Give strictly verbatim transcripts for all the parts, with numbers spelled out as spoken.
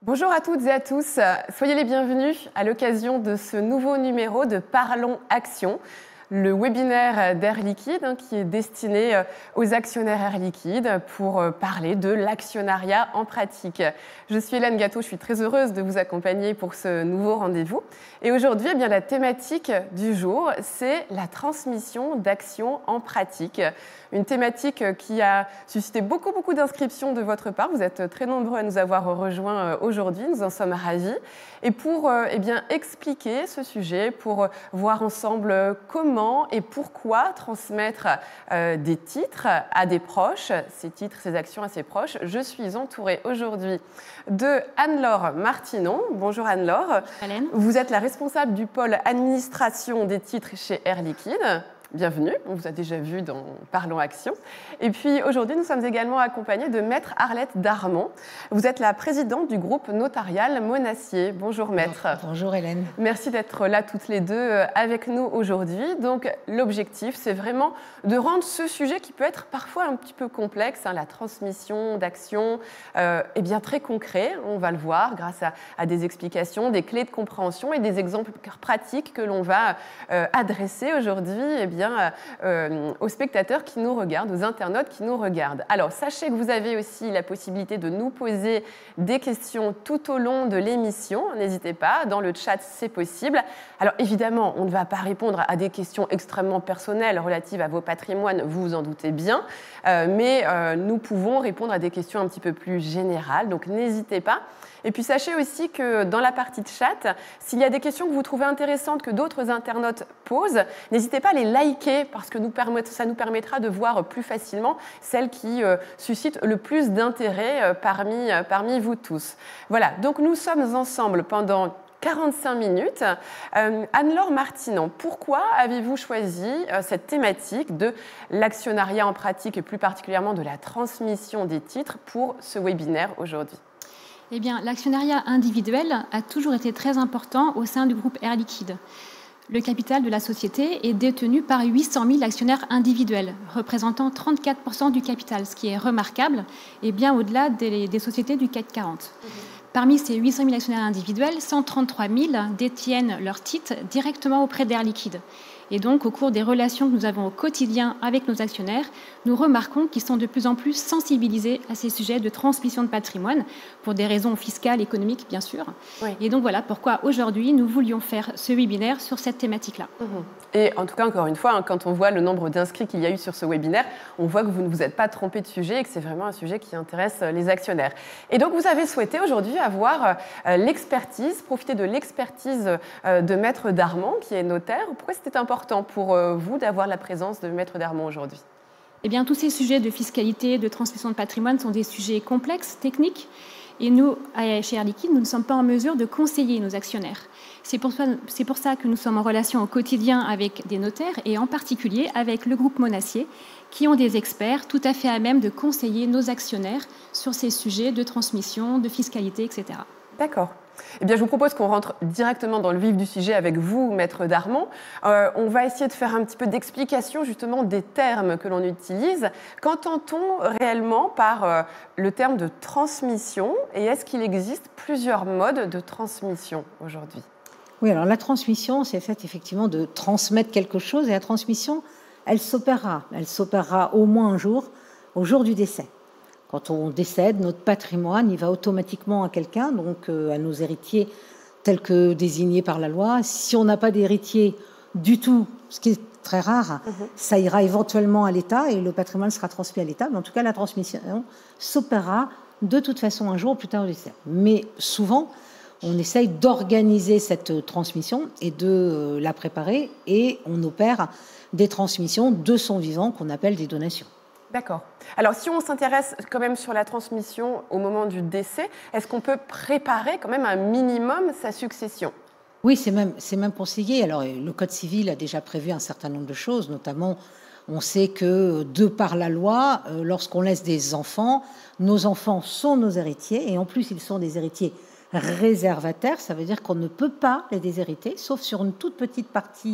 Bonjour à toutes et à tous, soyez les bienvenus à l'occasion de ce nouveau numéro de Parlons Action, le webinaire d'Air Liquide hein, qui est destiné aux actionnaires Air Liquide pour parler de l'actionnariat en pratique. Je suis Hélène Gâteau, je suis très heureuse de vous accompagner pour ce nouveau rendez-vous. Et aujourd'hui, eh bien, la thématique du jour, c'est la transmission d'actions en pratique. Une thématique qui a suscité beaucoup, beaucoup d'inscriptions de votre part. Vous êtes très nombreux à nous avoir rejoints aujourd'hui, nous en sommes ravis. Et pour eh bien, expliquer ce sujet, pour voir ensemble comment et pourquoi transmettre euh, des titres à des proches, ces titres, ces actions à ses proches, je suis entourée aujourd'hui de Anne-Laure Martinon. Bonjour Anne-Laure. Hélène. Vous êtes la responsable du pôle administration des titres chez Air Liquide. Bienvenue, on vous a déjà vu dans Parlons Action. Et puis aujourd'hui, nous sommes également accompagnés de Maître Arlette Darmon. Vous êtes la présidente du groupe notarial Monassier. Bonjour Maître. Bonjour Hélène. Merci d'être là toutes les deux avec nous aujourd'hui. Donc l'objectif, c'est vraiment de rendre ce sujet qui peut être parfois un petit peu complexe, hein, la transmission d'actions, euh, eh bien très concret. On va le voir grâce à, à des explications, des clés de compréhension et des exemples pratiques que l'on va euh, adresser aujourd'hui. Eh bien, Euh, aux spectateurs qui nous regardent, aux internautes qui nous regardent. Alors, sachez que vous avez aussi la possibilité de nous poser des questions tout au long de l'émission. N'hésitez pas, dans le chat, c'est possible. Alors, évidemment, on ne va pas répondre à des questions extrêmement personnelles relatives à vos patrimoines, vous vous en doutez bien, euh, mais euh, nous pouvons répondre à des questions un petit peu plus générales, donc n'hésitez pas. Et puis sachez aussi que dans la partie de chat, s'il y a des questions que vous trouvez intéressantes que d'autres internautes posent, n'hésitez pas à les liker parce que nous permet, ça nous permettra de voir plus facilement celles qui euh, suscitent le plus d'intérêt euh, parmi, euh, parmi vous tous. Voilà, donc nous sommes ensemble pendant quarante-cinq minutes. Euh, Anne-Laure Martinon, pourquoi avez-vous choisi euh, cette thématique de l'actionnariat en pratique et plus particulièrement de la transmission des titres pour ce webinaire aujourd'hui ? Eh bien, l'actionnariat individuel a toujours été très important au sein du groupe Air Liquide. Le capital de la société est détenu par huit cent mille actionnaires individuels, représentant trente-quatre pour cent du capital, ce qui est remarquable et bien au-delà des, des sociétés du C A C quarante. Mmh. Parmi ces huit cent mille actionnaires individuels, cent trente-trois mille détiennent leurs titres directement auprès d'Air Liquide. Et donc, au cours des relations que nous avons au quotidien avec nos actionnaires, nous remarquons qu'ils sont de plus en plus sensibilisés à ces sujets de transmission de patrimoine, pour des raisons fiscales, économiques, bien sûr. Oui. Et donc, voilà pourquoi aujourd'hui, nous voulions faire ce webinaire sur cette thématique-là. Mmh. Et en tout cas, encore une fois, hein, quand on voit le nombre d'inscrits qu'il y a eu sur ce webinaire, on voit que vous ne vous êtes pas trompé de sujet et que c'est vraiment un sujet qui intéresse les actionnaires. Et donc, vous avez souhaité aujourd'hui avoir euh, l'expertise, profiter de l'expertise euh, de Maître Darmon, qui est notaire. Pourquoi c'était important pour vous d'avoir la présence de Maître Darmon aujourd'hui ? Eh bien, tous ces sujets de fiscalité, de transmission de patrimoine sont des sujets complexes, techniques. Et nous, chez Air Liquide, nous ne sommes pas en mesure de conseiller nos actionnaires. C'est pour ça, c'est pour ça que nous sommes en relation au quotidien avec des notaires et en particulier avec le groupe Monassier, qui ont des experts tout à fait à même de conseiller nos actionnaires sur ces sujets de transmission, de fiscalité, et cetera. D'accord. Eh bien, je vous propose qu'on rentre directement dans le vif du sujet avec vous, Maître Darmon. Euh, on va essayer de faire un petit peu d'explication justement des termes que l'on utilise. Qu'entend-on réellement par euh, le terme de transmission et est-ce qu'il existe plusieurs modes de transmission aujourd'hui ? Oui, alors la transmission, c'est le fait effectivement de transmettre quelque chose et la transmission, elle s'opérera. Elle s'opérera au moins un jour, au jour du décès. Quand on décède, notre patrimoine, il va automatiquement à quelqu'un, donc euh, à nos héritiers tels que désignés par la loi. Si on n'a pas d'héritier du tout, ce qui est très rare, mmh. ça ira éventuellement à l'État et le patrimoine sera transmis à l'État. Mais en tout cas, la transmission s'opérera de toute façon un jour ou plus tard au décès. Mais souvent, on essaye d'organiser cette transmission et de euh, la préparer et on opère des transmissions de son vivant qu'on appelle des donations. D'accord. Alors, si on s'intéresse quand même sur la transmission au moment du décès, est-ce qu'on peut préparer quand même un minimum sa succession ? Oui, c'est même, c'est même conseillé. Alors, le Code civil a déjà prévu un certain nombre de choses, notamment, on sait que, de par la loi, lorsqu'on laisse des enfants, nos enfants sont nos héritiers, et en plus, ils sont des héritiers réservataires. Ça veut dire qu'on ne peut pas les déshériter, sauf sur une toute petite partie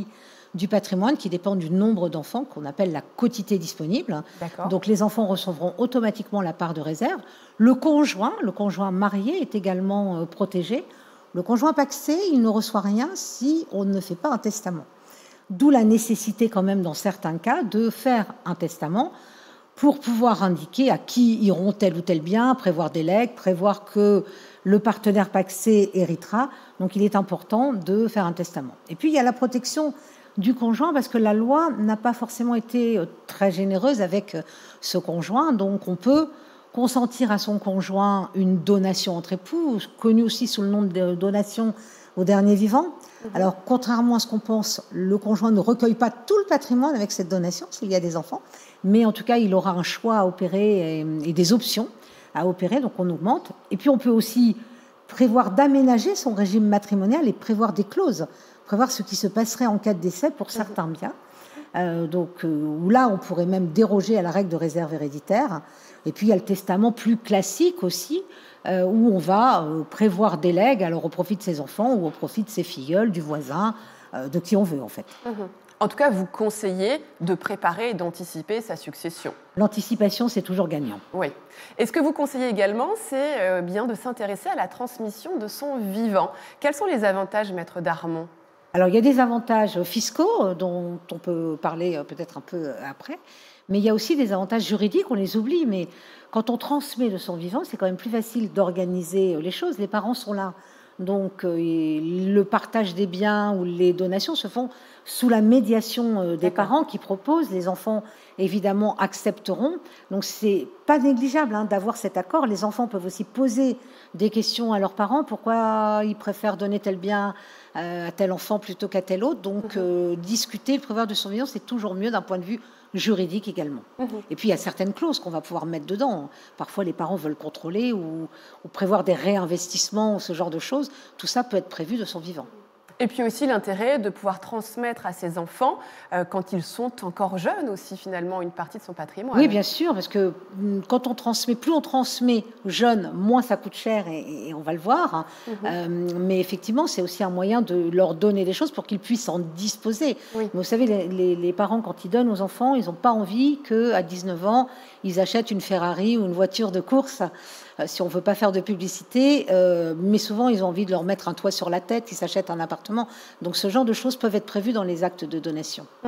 du patrimoine qui dépend du nombre d'enfants qu'on appelle la quotité disponible. Donc les enfants recevront automatiquement la part de réserve. Le conjoint, le conjoint marié est également euh, protégé. Le conjoint pacsé, il ne reçoit rien si on ne fait pas un testament. D'où la nécessité quand même dans certains cas de faire un testament pour pouvoir indiquer à qui iront tel ou tel bien, prévoir des legs, prévoir que le partenaire pacsé héritera. Donc il est important de faire un testament. Et puis il y a la protection du conjoint parce que la loi n'a pas forcément été très généreuse avec ce conjoint. Donc on peut consentir à son conjoint une donation entre époux, connue aussi sous le nom de donation au dernier vivant. Alors, contrairement à ce qu'on pense, le conjoint ne recueille pas tout le patrimoine avec cette donation, s'il y a des enfants, mais en tout cas, il aura un choix à opérer et, et des options à opérer, donc on augmente. Et puis, on peut aussi prévoir d'aménager son régime matrimonial et prévoir des clauses, prévoir ce qui se passerait en cas de décès pour certains biens. Euh, donc, euh, où là, on pourrait même déroger à la règle de réserve héréditaire. Et puis, il y a le testament plus classique aussi, Euh, où on va euh, prévoir des legs, alors au profit de ses enfants ou au profit de ses filleuls, du voisin, euh, de qui on veut en fait. Mmh. En tout cas, vous conseillez de préparer et d'anticiper sa succession. L'anticipation, c'est toujours gagnant. Oui. Et ce que vous conseillez également, c'est euh, bien de s'intéresser à la transmission de son vivant. Quels sont les avantages, maître Darmon ? Alors, il y a des avantages fiscaux dont on peut parler peut-être un peu après, mais il y a aussi des avantages juridiques, on les oublie, mais quand on transmet de son vivant, c'est quand même plus facile d'organiser les choses. Les parents sont là. Donc, euh, le partage des biens ou les donations se font sous la médiation euh, des parents qui proposent. Les enfants, évidemment, accepteront. Donc, c'est pas négligeable hein, d'avoir cet accord. Les enfants peuvent aussi poser des questions à leurs parents. Pourquoi ils préfèrent donner tel bien euh, à tel enfant plutôt qu'à tel autre. Donc, euh, discuter, le prévoir de son vivant, c'est toujours mieux d'un point de vue juridique également. Mmh. Et puis, il y a certaines clauses qu'on va pouvoir mettre dedans. Parfois, les parents veulent contrôler ou, ou prévoir des réinvestissements, ce genre de choses. Tout ça peut être prévu de son vivant. Et puis aussi l'intérêt de pouvoir transmettre à ses enfants, euh, quand ils sont encore jeunes aussi, finalement, une partie de son patrimoine. Oui, bien sûr, parce que quand on transmet, plus on transmet jeune, moins ça coûte cher, et, et on va le voir. Hein. Mmh. Euh, mais effectivement, c'est aussi un moyen de leur donner des choses pour qu'ils puissent en disposer. Oui. Mais vous savez, les, les, les parents, quand ils donnent aux enfants, ils n'ont pas envie qu'à dix-neuf ans, ils achètent une Ferrari ou une voiture de course. Si on ne veut pas faire de publicité, euh, mais souvent ils ont envie de leur mettre un toit sur la tête, ils s'achètent un appartement. Donc ce genre de choses peuvent être prévues dans les actes de donation. Mmh.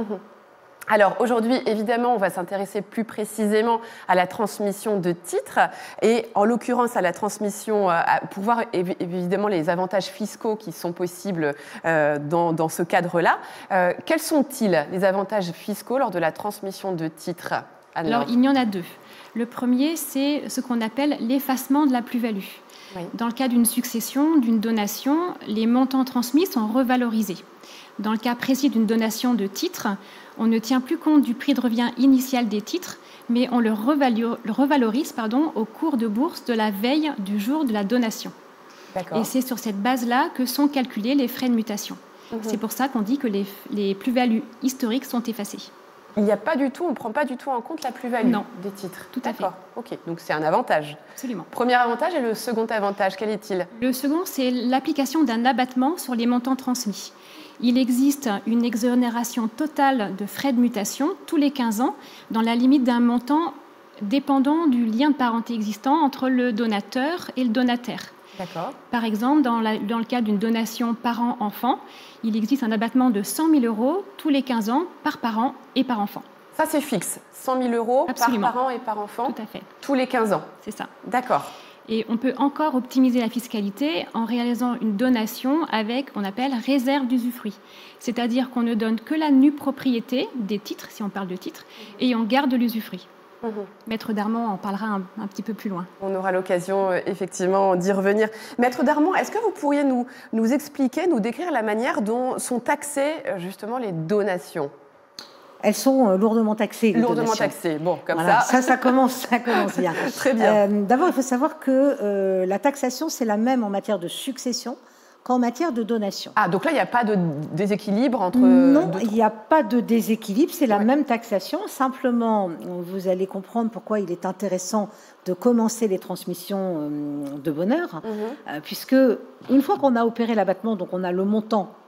Alors aujourd'hui, évidemment, on va s'intéresser plus précisément à la transmission de titres et en l'occurrence à la transmission, pour voir évidemment les avantages fiscaux qui sont possibles euh, dans, dans ce cadre-là. Euh, quels sont-ils, les avantages fiscaux lors de la transmission de titres ? Alors il y en a deux. Le premier, c'est ce qu'on appelle l'effacement de la plus-value. Oui. Dans le cas d'une succession, d'une donation, les montants transmis sont revalorisés. Dans le cas précis d'une donation de titres, on ne tient plus compte du prix de revient initial des titres, mais on le revalorise pardon, au cours de bourse de la veille du jour de la donation. D'accord. Et c'est sur cette base-là que sont calculés les frais de mutation. Mmh. C'est pour ça qu'on dit que les, les plus-values historiques sont effacées. Il n'y a pas du tout, on ne prend pas du tout en compte la plus-value des titres. Tout à fait. Ok, donc c'est un avantage. Absolument. Premier avantage et le second avantage, quel est-il ? Le second, c'est l'application d'un abattement sur les montants transmis. Il existe une exonération totale de frais de mutation tous les quinze ans dans la limite d'un montant dépendant du lien de parenté existant entre le donateur et le donataire. D'accord. Par exemple, dans, la, dans le cas d'une donation parent-enfant, il existe un abattement de cent mille euros tous les quinze ans par parent et par enfant. Ça, c'est fixe, cent mille euros Absolument. Par parent et par enfant. Tout à fait. Tous les quinze ans. C'est ça. D'accord. Et on peut encore optimiser la fiscalité en réalisant une donation avec ce qu'on appelle réserve d'usufruit. C'est-à-dire qu'on ne donne que la nue propriété des titres, si on parle de titres, et on garde l'usufruit. Mmh. Maître Darmon en parlera un, un petit peu plus loin. On aura l'occasion, euh, effectivement, d'y revenir. Maître Darmon, est-ce que vous pourriez nous, nous expliquer, nous décrire la manière dont sont taxées, justement, les donations ? Elles sont euh, lourdement taxées. Lourdement donations. taxées, bon, comme voilà, ça. Ça, ça commence, ça commence bien. Très bien. Euh, d'abord, il faut savoir que euh, la taxation, c'est la même en matière de succession qu'en matière de donation. Ah, donc là, il n'y a pas de déséquilibre entre... Non, il n'y a pas de déséquilibre, c'est la ouais. même taxation. Simplement, vous allez comprendre pourquoi il est intéressant de commencer les transmissions de bonheur, mmh. euh, puisque une fois qu'on a opéré l'abattement, donc on a le montant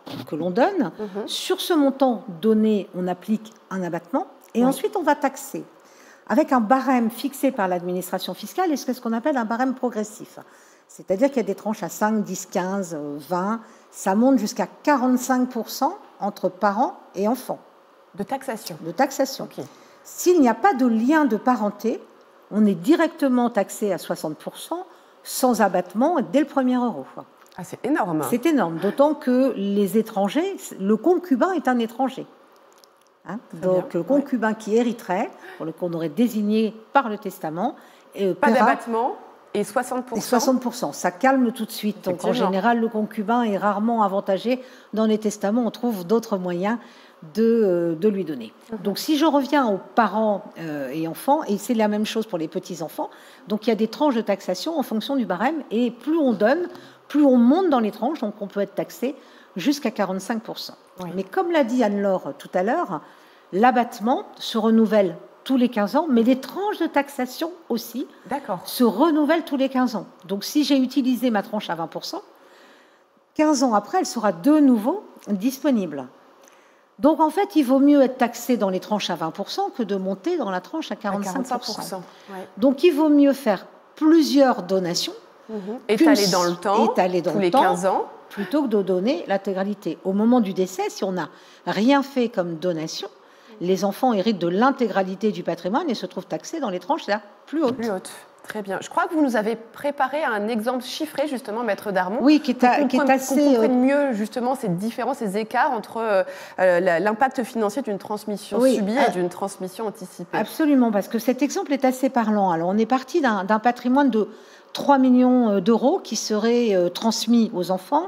que l'on donne. Mm-hmm. Sur ce montant donné, on applique un abattement et oui. ensuite on va taxer avec un barème fixé par l'administration fiscale et ce qu'on appelle un barème progressif. C'est-à-dire qu'il y a des tranches à cinq, dix, quinze, vingt, ça monte jusqu'à quarante-cinq pour cent entre parents et enfants. De taxation. De taxation. Okay. S'il n'y a pas de lien de parenté, on est directement taxé à soixante pour cent sans abattement dès le premier euro. Ah, c'est énorme. C'est énorme, d'autant que les étrangers, le concubin est un étranger. Hein, donc bien. Le concubin ouais. qui hériterait, pour le qu'on aurait désigné par le testament, euh, pas d'abattement et soixante pour cent. Et soixante pour cent, ça calme tout de suite. Donc en général, le concubin est rarement avantagé. Dans les testaments, on trouve d'autres moyens de, de lui donner. Mmh. Donc si je reviens aux parents euh, et enfants, et c'est la même chose pour les petits-enfants, donc il y a des tranches de taxation en fonction du barème, et plus on donne, plus on monte dans les tranches, donc on peut être taxé jusqu'à quarante-cinq pour cent. Oui. Mais comme l'a dit Anne-Laure tout à l'heure, l'abattement se renouvelle tous les quinze ans, mais les tranches de taxation aussi se renouvellent tous les quinze ans. Donc si j'ai utilisé ma tranche à vingt pour cent, quinze ans après, elle sera de nouveau disponible. Donc en fait, il vaut mieux être taxé dans les tranches à vingt pour cent que de monter dans la tranche à quarante-cinq pour cent. À quarante-cinq pour cent. Ouais. Donc il vaut mieux faire plusieurs donations, mmh. étalées dans le temps, étalées dans tous le les temps, quinze ans, plutôt que de donner l'intégralité. Au moment du décès, si on n'a rien fait comme donation, les enfants héritent de l'intégralité du patrimoine et se trouvent taxés dans les tranches là, plus hautes. Plus hautes. Très bien. Je crois que vous nous avez préparé un exemple chiffré, justement, Maître Darmon. Oui, qui est, a, qui est assez... Qu'on comprenne mieux, justement, ces différences, ces écarts entre euh, l'impact financier d'une transmission oui, subie euh, et d'une transmission anticipée. Absolument, parce que cet exemple est assez parlant. Alors, on est parti d'un patrimoine de trois millions d'euros qui serait euh, transmis aux enfants,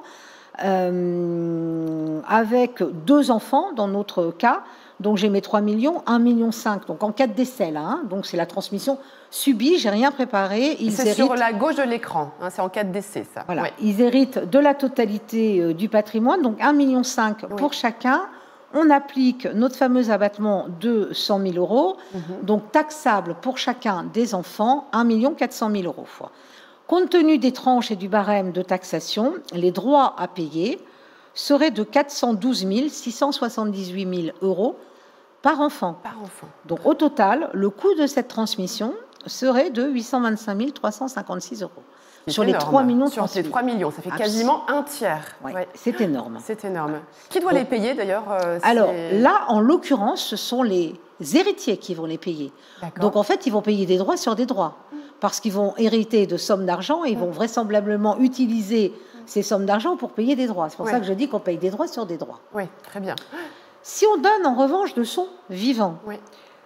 euh, avec deux enfants, dans notre cas. Donc j'ai mes trois millions, un virgule cinq million, donc en cas de décès là, hein, donc c'est la transmission subie, j'ai rien préparé. C'est sur la gauche de l'écran, hein, c'est en cas de décès ça. Voilà, ouais. Ils héritent de la totalité euh, du patrimoine, donc un virgule cinq million oui. pour chacun. On applique notre fameux abattement de cent mille euros, mm-hmm. donc taxable pour chacun des enfants, un million quatre cent mille euros. Compte tenu des tranches et du barème de taxation, les droits à payer seraient de quatre cent douze mille six cent soixante-dix-huit euros par enfant. Par enfant. Donc au total, le coût de cette transmission serait de huit cent vingt-cinq mille trois cent cinquante-six euros. Sur les trois millions Sur les trois millions, ça fait quasiment un tiers. Ouais, ouais. C'est énorme. C'est énorme. Qui doit bon. les payer d'ailleurs euh, Alors là, en l'occurrence, ce sont les héritiers qui vont les payer. Donc en fait, ils vont payer des droits sur des droits. Parce qu'ils vont hériter de sommes d'argent et ils vont vraisemblablement utiliser ces sommes d'argent pour payer des droits. C'est pour oui. ça que je dis qu'on paye des droits sur des droits. Oui, très bien. Si on donne en revanche de son vivant, oui.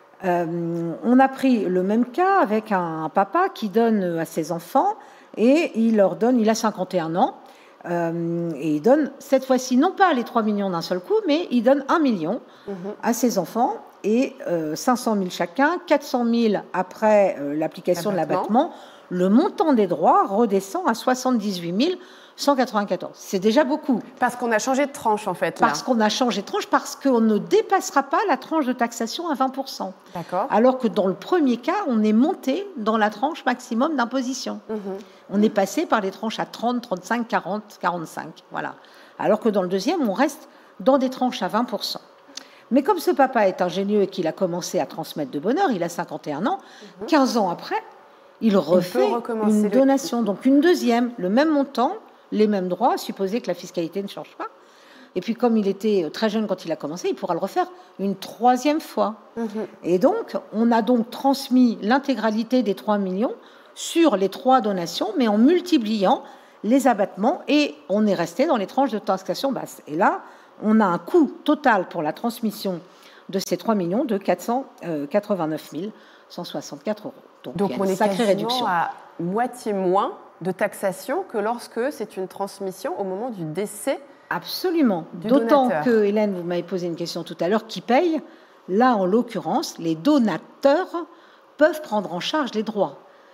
euh, on a pris le même cas avec un papa qui donne à ses enfants et il leur donne, il a cinquante et un ans, euh, et il donne cette fois-ci non pas les trois millions d'un seul coup, mais il donne un million mm-hmm. à ses enfants et euh, cinq cent mille chacun, quatre cent mille après euh, l'application de l'abattement. Le montant des droits redescend à soixante-dix-huit mille cent quatre-vingt-quatorze. C'est déjà beaucoup. Parce qu'on a changé de tranche, en fait. Là. Parce qu'on a changé de tranche, parce qu'on ne dépassera pas la tranche de taxation à vingt pour cent. D'accord. Alors que dans le premier cas, on est monté dans la tranche maximum d'imposition. Mmh. On est passé par les tranches à trente, trente-cinq, quarante, quarante-cinq. Voilà. Alors que dans le deuxième, on reste dans des tranches à vingt pour cent. Mais comme ce papa est ingénieux et qu'il a commencé à transmettre de bonne heure, il a cinquante et un ans, mmh. quinze ans après, il refait il une donation. Le... Donc une deuxième, le même montant, les mêmes droits, supposé que la fiscalité ne change pas. Et puis comme il était très jeune quand il a commencé, il pourra le refaire une troisième fois. Mmh. Et donc, on a donc transmis l'intégralité des trois millions sur les trois donations, mais en multipliant les abattements, et on est resté dans les tranches de taxation basse. Et là, on a un coût total pour la transmission de ces trois millions de quatre cent quatre-vingt-neuf mille cent soixante-quatre euros. Donc, donc il y a on une est sacrée réduction. À moitié moins de taxation que lorsque c'est une transmission au moment du décès. Absolument. D'autant que, Hélène, vous m'avez posé une question tout à l'heure, qui paye? Là, en l'occurrence, les donateurs peuvent prendre en charge les droits.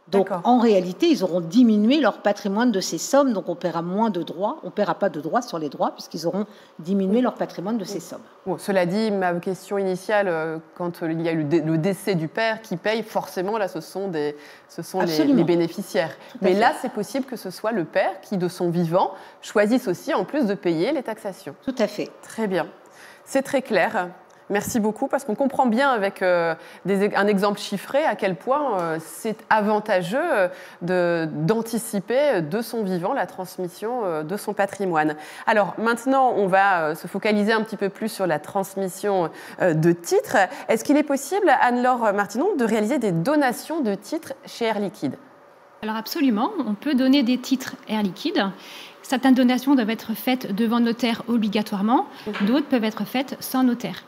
Donc, en réalité, ils auront diminué leur patrimoine de ces sommes, donc on paiera moins de droits, on ne paiera pas de droits sur les droits, puisqu'ils auront diminué leur patrimoine de ces sommes. Bon, cela dit, ma question initiale, quand il y a eu le décès du père qui paye, forcément, là, ce sont, des, ce sont les, les bénéficiaires. Mais là, c'est possible que ce soit le père qui, de son vivant, choisisse aussi, en plus de payer les taxations. Tout à fait. Très bien. C'est très clair. Merci beaucoup, parce qu'on comprend bien avec euh, des, un exemple chiffré à quel point euh, c'est avantageux euh, d'anticiper de, de son vivant la transmission euh, de son patrimoine. Alors maintenant, on va euh, se focaliser un petit peu plus sur la transmission euh, de titres. Est-ce qu'il est possible, Anne-Laure Martinon, de réaliser des donations de titres chez Air Liquide ? Alors absolument, on peut donner des titres Air Liquide. Certaines donations doivent être faites devant notaire obligatoirement, d'autres peuvent être faites sans notaire.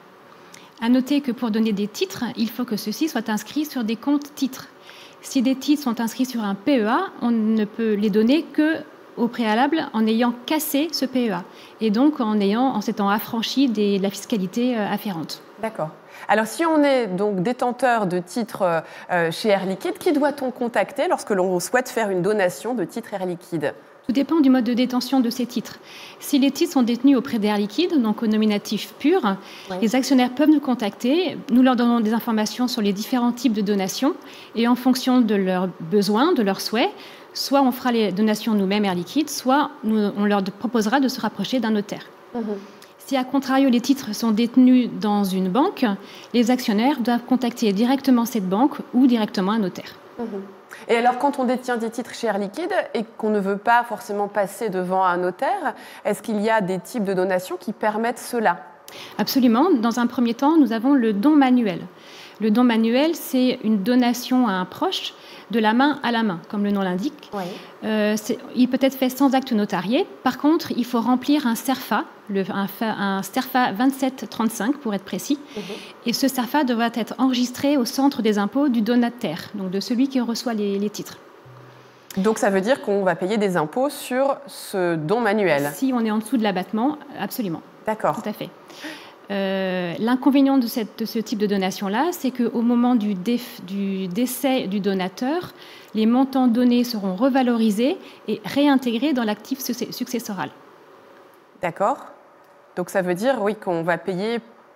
À noter que pour donner des titres, il faut que ceux-ci soient inscrits sur des comptes titres. Si des titres sont inscrits sur un P E A, on ne peut les donner qu'au préalable en ayant cassé ce P E A et donc en, ayant, en s'étant affranchi des, de la fiscalité afférente. D'accord. Alors, si on est donc détenteur de titres euh, chez Air Liquide, qui doit-on contacter lorsque l'on souhaite faire une donation de titres Air Liquide ? Tout dépend du mode de détention de ces titres. Si les titres sont détenus auprès d'Air Liquide, donc au nominatif pur, oui. les actionnaires peuvent nous contacter. Nous leur donnons des informations sur les différents types de donations et en fonction de leurs besoins, de leurs souhaits, soit on fera les donations nous-mêmes Air Liquide, soit nous, on leur proposera de se rapprocher d'un notaire. Mmh. Si à contrario les titres sont détenus dans une banque, les actionnaires doivent contacter directement cette banque ou directement un notaire. Mmh. Et alors, quand on détient des titres chez Air Liquide et qu'on ne veut pas forcément passer devant un notaire, est-ce qu'il y a des types de donations qui permettent cela ? Absolument. Dans un premier temps, nous avons le don manuel. Le don manuel, c'est une donation à un proche de la main à la main, comme le nom l'indique. Oui. Euh, il peut être fait sans acte notarié. Par contre, il faut remplir un CERFA, le, un, un CERFA vingt-sept trente-cinq pour être précis. Mm-hmm. Et ce CERFA devra être enregistré au centre des impôts du donataire, donc de celui qui reçoit les, les titres. Donc ça veut dire qu'on va payer des impôts sur ce don manuel ? Si on est en dessous de l'abattement, absolument. D'accord. Tout à fait. Euh, l'inconvénient de, cette, de ce type de donation-là, c'est qu'au moment du, déf, du décès du donateur, les montants donnés seront revalorisés et réintégrés dans l'actif successoral. D'accord. Donc ça veut dire, oui, qu'on va payer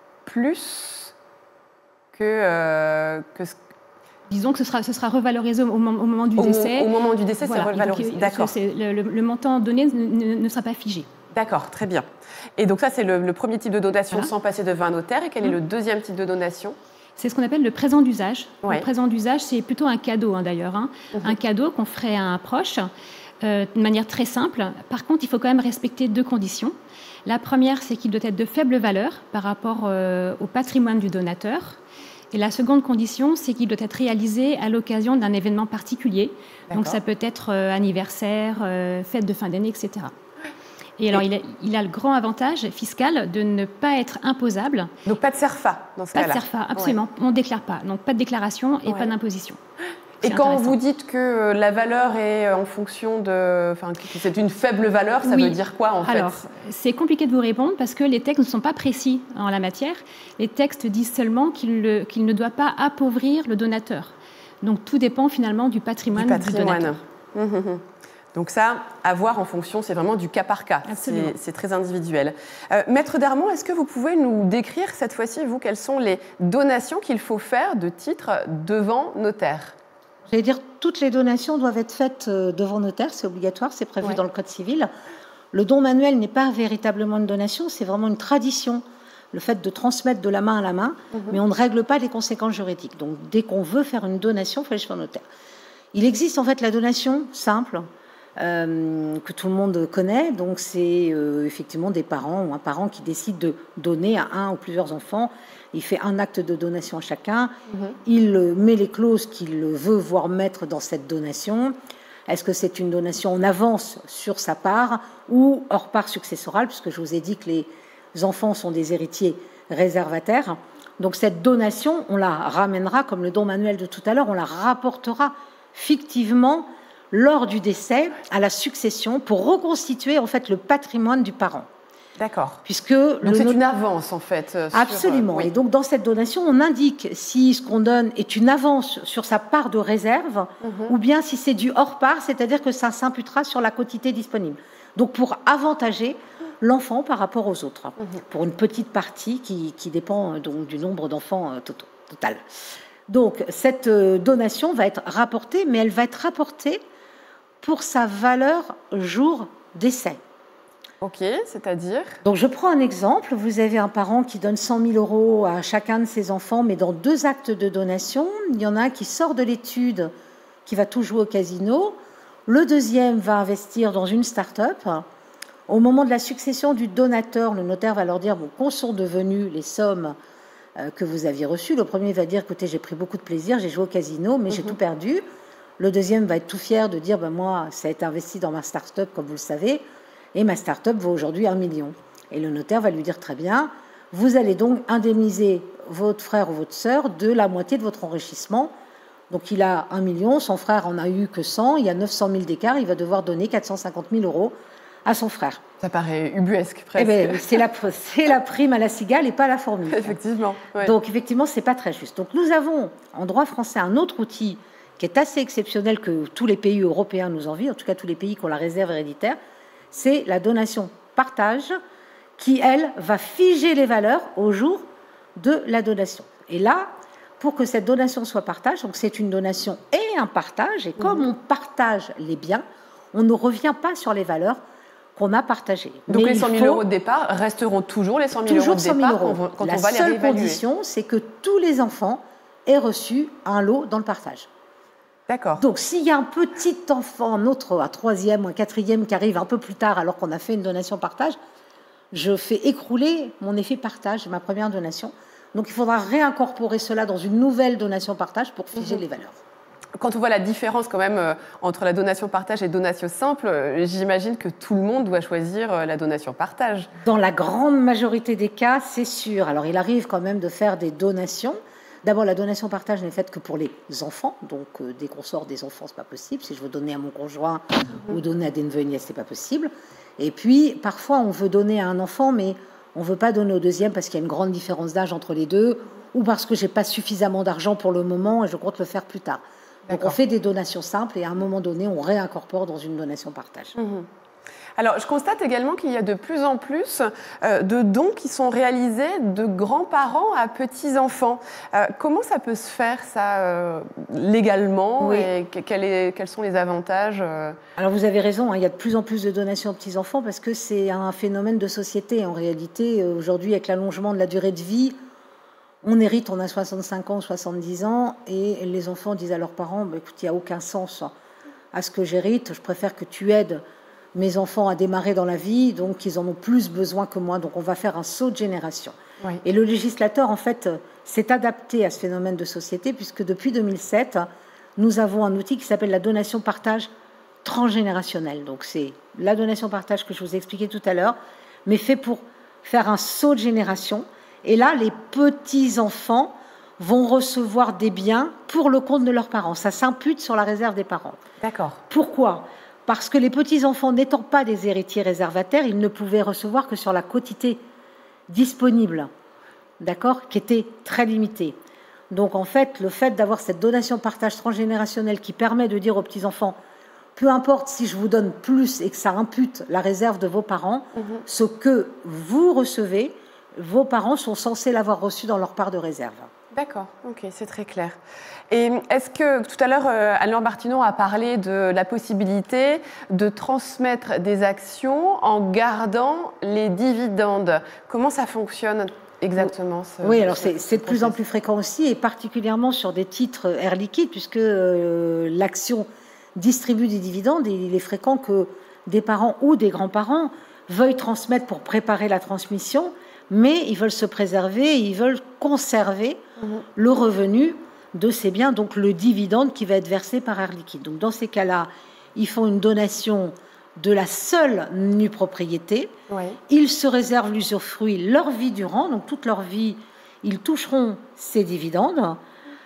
plus que... Euh, que... Disons que ce sera, ce sera revalorisé au, au moment du au, décès. Au moment du décès, voilà, c'est revalorisé. Donc, d'accord. Le, le, le montant donné ne, ne sera pas figé. D'accord, très bien. Et donc ça, c'est le, le premier type de donation voilà. sans passer devant un notaire. Et quel mmh. est le deuxième type de donation ? C'est ce qu'on appelle le présent d'usage. Ouais. Le présent d'usage, c'est plutôt un cadeau, hein, d'ailleurs. Hein. Mmh. Un cadeau qu'on ferait à un proche euh, de manière très simple. Par contre, il faut quand même respecter deux conditions. La première, c'est qu'il doit être de faible valeur par rapport euh, au patrimoine du donateur. Et la seconde condition, c'est qu'il doit être réalisé à l'occasion d'un événement particulier. D'accord. Donc ça peut être euh, anniversaire, euh, fête de fin d'année, et cetera. Et alors, il a, il a le grand avantage fiscal de ne pas être imposable. Donc, pas de CERFA dans ce cas-là. Pas de CERFA, absolument. Ouais. On ne déclare pas. Donc, pas de déclaration et ouais. pas d'imposition. Et quand vous dites que la valeur est en fonction de... Enfin, que c'est une faible valeur, ça oui. veut dire quoi, en fait ? Alors, c'est compliqué de vous répondre parce que les textes ne sont pas précis en la matière. Les textes disent seulement qu'il, le, qu'il ne doit pas appauvrir le donateur. Donc, tout dépend finalement du patrimoine du, patrimoine. du donateur. Mmh, mmh. Donc ça, à voir en fonction, c'est vraiment du cas par cas. C'est, c'est très individuel. Euh, Maître Darmon, est-ce que vous pouvez nous décrire cette fois-ci, vous, quelles sont les donations qu'il faut faire de titres devant notaire ? J'allais dire, toutes les donations doivent être faites devant notaire, c'est obligatoire, c'est prévu ouais. dans le Code civil. Le don manuel n'est pas véritablement une donation, c'est vraiment une tradition, le fait de transmettre de la main à la main, mmh. mais on ne règle pas les conséquences juridiques. Donc dès qu'on veut faire une donation, il faut aller chez un notaire. Il existe en fait la donation simple, Euh, que tout le monde connaît, donc c'est euh, effectivement des parents ou un parent qui décide de donner à un ou plusieurs enfants. Il fait un acte de donation à chacun, mmh. il met les clauses qu'il veut voir mettre dans cette donation. Est-ce que c'est une donation en avance sur sa part ou hors part successorale, puisque je vous ai dit que les enfants sont des héritiers réservataires. Donc cette donation, on la ramènera, comme le don manuel de tout à l'heure, on la rapportera fictivement lors du décès à la succession pour reconstituer en fait le patrimoine du parent. D'accord. Puisque donc c'est une avance en fait. Sur, absolument. Oui. Et donc dans cette donation, on indique si ce qu'on donne est une avance sur sa part de réserve mmh. ou bien si c'est du hors part, c'est-à-dire que ça s'imputera sur la quotité disponible. Donc pour avantager l'enfant par rapport aux autres, mmh. pour une petite partie qui, qui dépend donc du nombre d'enfants euh, total. Donc cette euh, donation va être rapportée, mais elle va être rapportée pour sa valeur jour d'essai. Ok, c'est-à-dire? Donc je prends un exemple, vous avez un parent qui donne cent mille euros à chacun de ses enfants, mais dans deux actes de donation, il y en a un qui sort de l'étude, qui va tout jouer au casino, le deuxième va investir dans une start-up. Au moment de la succession du donateur, le notaire va leur dire bon, qu'on sont devenues les sommes euh, que vous aviez reçues. Le premier va dire écoutez, j'ai pris beaucoup de plaisir, j'ai joué au casino, mais mmh. j'ai tout perdu. Le deuxième va être tout fier de dire ben, moi, ça a été investi dans ma start-up, comme vous le savez, et ma start-up vaut aujourd'hui un million. Et le notaire va lui dire très bien, vous allez donc indemniser votre frère ou votre sœur de la moitié de votre enrichissement. Donc il a un million, son frère en a eu que cent, il y a neuf cent mille d'écart, il va devoir donner quatre cent cinquante mille euros à son frère. Ça paraît ubuesque presque. Eh bien, c'est la, c'est la prime à la cigale et pas la formule. Effectivement. Ouais. Donc effectivement, c'est pas très juste. Donc nous avons en droit français un autre outil qui est assez exceptionnel que tous les pays européens nous envient, en tout cas tous les pays qui ont la réserve héréditaire, c'est la donation-partage qui, elle, va figer les valeurs au jour de la donation. Et là, pour que cette donation soit partage, donc c'est une donation et un partage, et comme mmh. on partage les biens, on ne revient pas sur les valeurs qu'on a partagées. Donc mais les cent mille euros de départ resteront toujours les cent mille euros de départ euros. Quand, quand la on va les réévaluer. La seule condition, c'est que tous les enfants aient reçu un lot dans le partage. D'accord. Donc, s'il y a un petit enfant, un autre, un troisième ou un quatrième qui arrive un peu plus tard alors qu'on a fait une donation partage, je fais écrouler mon effet partage, ma première donation. Donc, il faudra réincorporer cela dans une nouvelle donation partage pour figer mmh. les valeurs. Quand on voit la différence quand même euh, entre la donation partage et donation simple, euh, j'imagine que tout le monde doit choisir euh, la donation partage. Dans la grande majorité des cas, c'est sûr. Alors, il arrive quand même de faire des donations. D'abord, la donation partage n'est faite que pour les enfants. Donc, euh, dès qu'on sort des enfants, ce n'est pas possible. Si je veux donner à mon conjoint mmh. ou donner à des neveux et nièces, ce n'est pas possible. Et puis, parfois, on veut donner à un enfant, mais on ne veut pas donner au deuxième parce qu'il y a une grande différence d'âge entre les deux ou parce que je n'ai pas suffisamment d'argent pour le moment et je compte le faire plus tard. Donc, on fait des donations simples et à un moment donné, on réincorpore dans une donation partage. Mmh. Alors, je constate également qu'il y a de plus en plus euh, de dons qui sont réalisés de grands-parents à petits-enfants. Euh, comment ça peut se faire, ça, euh, légalement oui. et quel est, quels sont les avantages euh... Alors, vous avez raison, hein, il y a de plus en plus de donations aux petits-enfants parce que c'est un phénomène de société. En réalité, aujourd'hui, avec l'allongement de la durée de vie, on hérite, on a soixante-cinq ans, soixante-dix ans, et les enfants disent à leurs parents, bah, écoute, il n'y a aucun sens à ce que j'hérite, je préfère que tu aides mes enfants à démarrer dans la vie, donc ils en ont plus besoin que moi, donc on va faire un saut de génération. Oui. Et le législateur, en fait, s'est adapté à ce phénomène de société, puisque depuis deux mille sept, nous avons un outil qui s'appelle la donation-partage transgénérationnelle. Donc c'est la donation-partage que je vous ai expliqué tout à l'heure, mais fait pour faire un saut de génération. Et là, les petits-enfants vont recevoir des biens pour le compte de leurs parents. Ça s'impute sur la réserve des parents. D'accord. Pourquoi ? Parce que les petits-enfants n'étant pas des héritiers réservataires, ils ne pouvaient recevoir que sur la quotité disponible, d'accord, qui était très limitée. Donc en fait, le fait d'avoir cette donation-partage transgénérationnelle qui permet de dire aux petits-enfants, peu importe si je vous donne plus et que ça impute la réserve de vos parents, mmh. ce que vous recevez, vos parents sont censés l'avoir reçu dans leur part de réserve. D'accord, ok, c'est très clair. Et est-ce que, tout à l'heure, euh, Anne-Laure Bartineau a parlé de la possibilité de transmettre des actions en gardant les dividendes. Comment ça fonctionne exactement ce, Oui, alors c'est, c'est de plus en plus fréquent aussi, et particulièrement sur des titres Air Liquide, puisque euh, l'action distribue des dividendes, et il est fréquent que des parents ou des grands-parents veuillent transmettre pour préparer la transmission, mais ils veulent se préserver, ils veulent conserver mmh. le revenu de ces biens, donc le dividende qui va être versé par Air Liquide. Donc dans ces cas-là, ils font une donation de la seule nue propriété. Oui. Ils se réservent l'usufruit leur vie durant, donc toute leur vie, ils toucheront ces dividendes.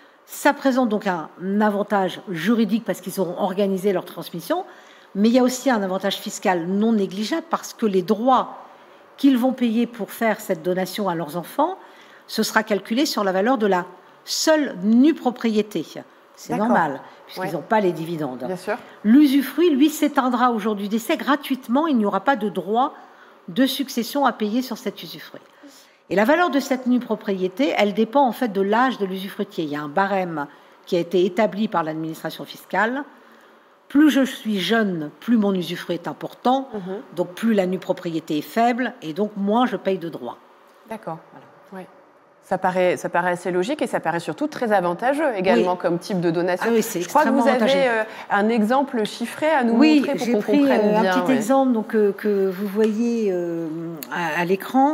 Ça présente donc un avantage juridique parce qu'ils auront organisé leur transmission, mais il y a aussi un avantage fiscal non négligeable parce que les droits qu'ils vont payer pour faire cette donation à leurs enfants, ce sera calculé sur la valeur de la seule nue propriété. C'est normal, puisqu'ils n'ont ouais. pas les dividendes. L'usufruit, lui, s'éteindra au jour du décès gratuitement. Il n'y aura pas de droit de succession à payer sur cet usufruit. Et la valeur de cette nue propriété, elle dépend en fait de l'âge de l'usufruitier. Il y a un barème qui a été établi par l'administration fiscale. Plus je suis jeune, plus mon usufruit est important, mmh. donc plus la nue propriété est faible, et donc moins je paye de droits. D'accord. Voilà. Ouais. Ça paraît, ça paraît assez logique et ça paraît surtout très avantageux également oui. comme type de donation. Ah oui, je crois que vous avez euh, un exemple chiffré à nous oui, montrer pour qu'on comprenne bien. Oui, j'ai pris un petit ouais. exemple donc, euh, que vous voyez euh, à, à l'écran.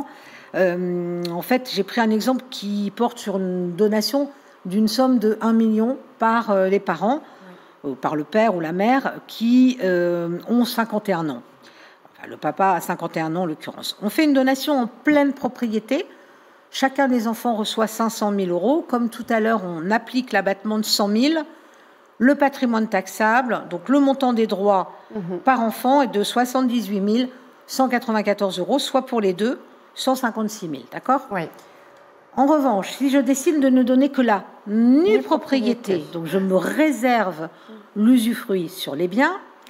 Euh, en fait, j'ai pris un exemple qui porte sur une donation d'une somme de un million par euh, les parents, oui. euh, par le père ou la mère, qui euh, ont cinquante et un ans. Enfin, le papa a cinquante et un ans en l'occurrence. On fait une donation en pleine propriété. Chacun des enfants reçoit cinq cent mille euros. Comme tout à l'heure, on applique l'abattement de cent mille. Le patrimoine taxable, donc le montant des droits mmh. par enfant est de soixante-dix-huit mille cent quatre-vingt-quatorze euros, soit pour les deux, cent cinquante-six mille, d'accord ? Oui. En revanche, si je décide de ne donner que la nue propriété, donc je me réserve l'usufruit sur les biens,